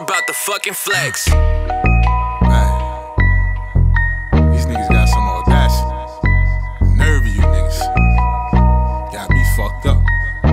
about the fucking flex. Man, these niggas got some audacity. Nerve of you niggas got me fucked up.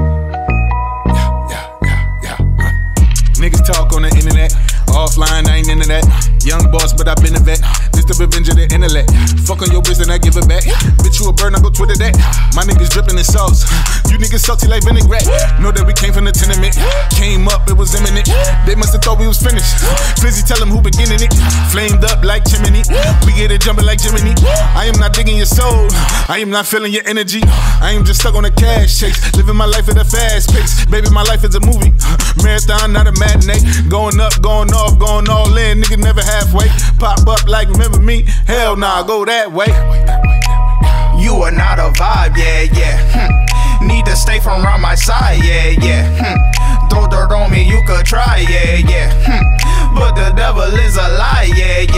Yeah. Niggas talk on the internet. Offline, I ain't into that. Young boss, but I been a vet. This the revenge of the intellect. Fuck on your bitch and I give it back. Bitch, you a bird, I go Twitter that. My niggas dripping in sauce. You niggas salty like vinaigrette. Know that we came from the tenement. Came up, it was imminent. They must have thought we was finished. Flizzy, tell them who beginning it. Flamed up like chimney. We get it jumping like Jiminy. I am not digging your soul. I am not feeling your energy. I am just stuck on a cash chase. Living my life at a fast pace. Baby, my life is a movie. Marathon, not a matinee. Going up, going off, going all in. Nigga never halfway. Pop up like remember me. Hell nah, go that way. You are not a vibe, yeah. Need to stay from around my side, yeah. Throw dirt on me, you could try, yeah. But the devil is a lie,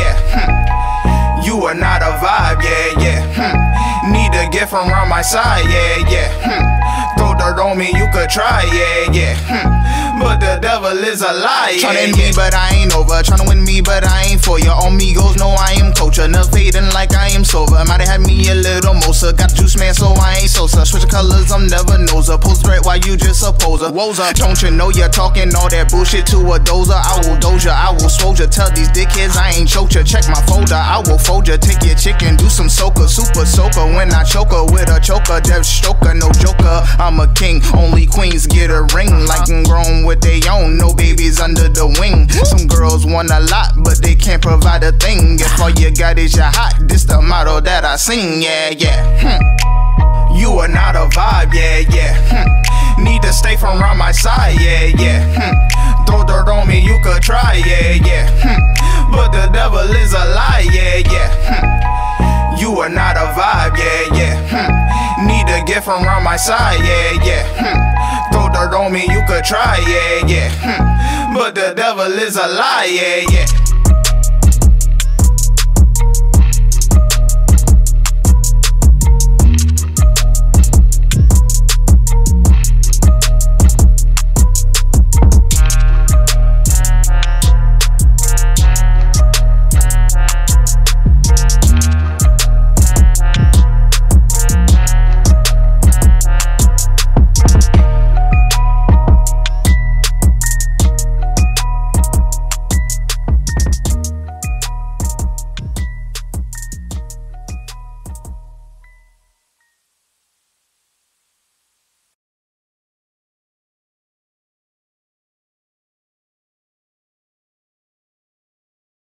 yeah. You are not a vibe, yeah. Need to get from around my side, yeah. Throw dirt on me, you could try, yeah. But the devil is a lie, yeah. Tryna end me, but I ain't over. Tryna win me, but I ain't for you. Amigos know I am culture. Never fading like I am sober. Might have had me a little mosa. Got juice, man, so I ain't Sosa. Switch colors, I'm never noser. Post threat while you just a poser. Woza, don't you know you're talking all that bullshit to a dozer? I will doze ya, I will swoge ya. Tell these dickheads I ain't choked ya. Check my folder, I will fold ya. Take your chicken, do some soaker. Super soaker when I choke her with a choker. Jeff Stoker, no joker. I'm a king, only queens get a ring. Like I'm grown with they own, no babies under the wing. Some girls want a lot, but they can't provide a thing. If all you got is your hot, this the motto that I sing, yeah. You are not a vibe, yeah. Need to stay from around my side, yeah. Throw dirt on me, you could try, yeah. But the devil is a lie, yeah. You are not a vibe, yeah. Need to get from around my side, yeah. Throw dirt on me, you could try, yeah. But the devil is a lie, yeah.